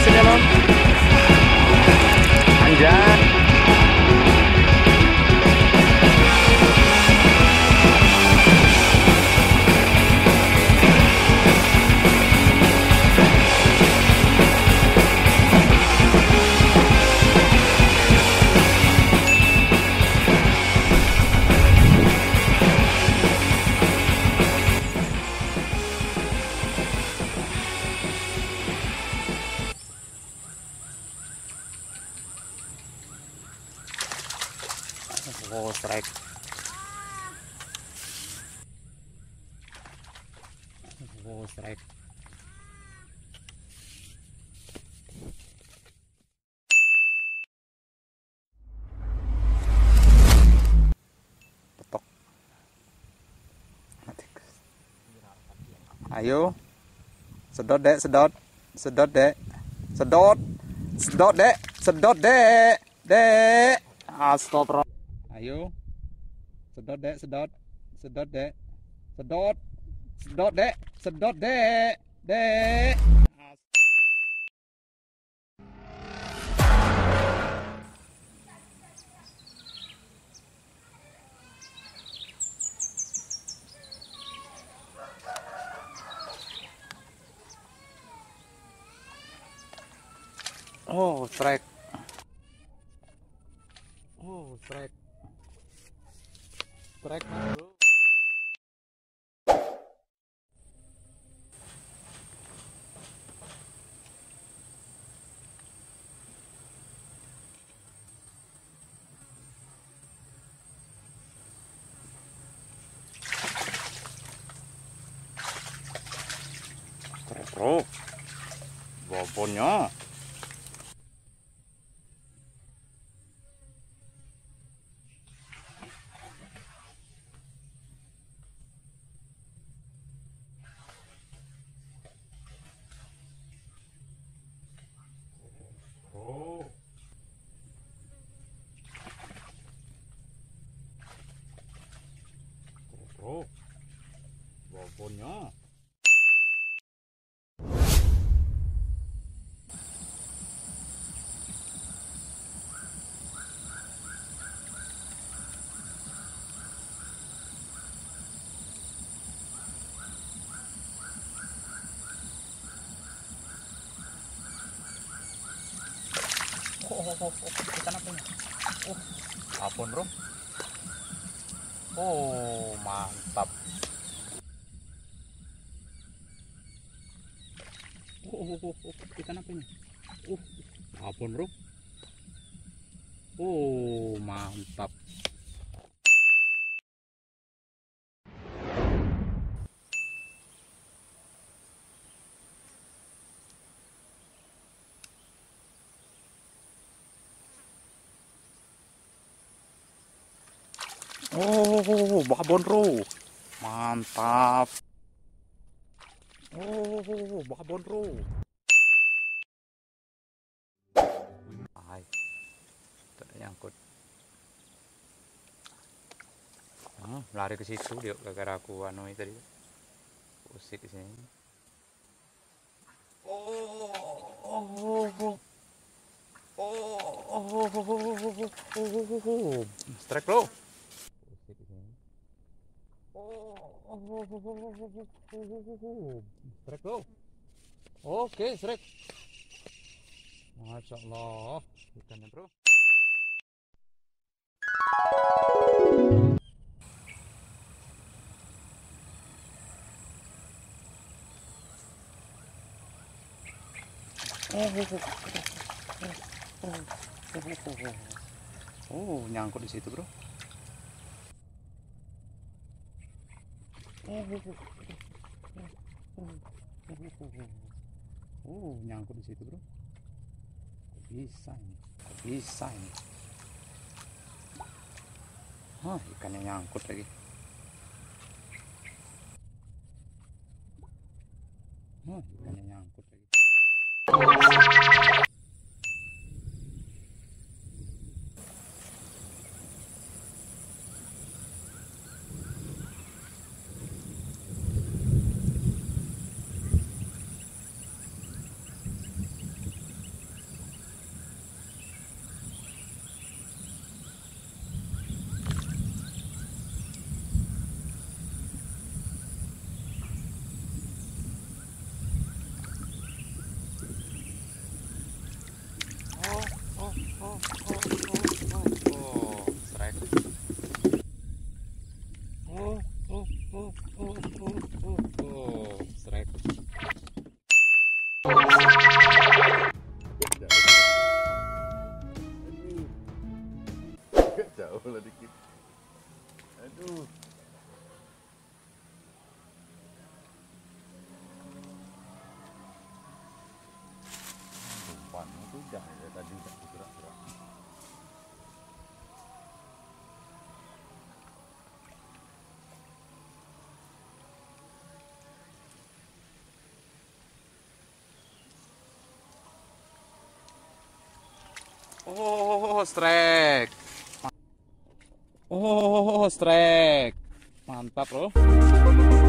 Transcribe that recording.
sini Lon. Anjay. Oh, strike. Oh, strike. Petok. Ayo. Sedot, Dek, sedot. Sedot, Dek. Sedot. Sedot, Dek. Sedot, Dek. Dek. Astagfirullah. Ayo. Sedot, Dek, sedot. Sedot, Dek. Sedot. Sedot, Dek. Sedot, Dek. Dek. Oh, strike. Oh, strike. Strike, bro. Strike, bro. Bobonnya. Oh, bobonnya. Ikan apa ini? Oh, apon bro. Oh, mantap. Ikan apa ini? Apon bro. Oh, mantap. Oh, babon bro. Mantap. Oh, babon bro. Ay, tidak nyangkut. Lari ke situ dia gara-gara aku anu tadi. Usik di sini. Strike bro. Strike bro. Oke, strike. Masya Allah, ikannya bro. Oh, nyangkut di situ bro. Oh, nyangkut di situ bro. Bisa ini, bisa ini. Ikannya nyangkut lagi. Ikannya nyangkut lagi. Strike. Strike. Jauh lah dikit. Aduh. Umpan itu jangan ya tadi tak gerak-gerak. Strike. Strike. Mantap, Bro.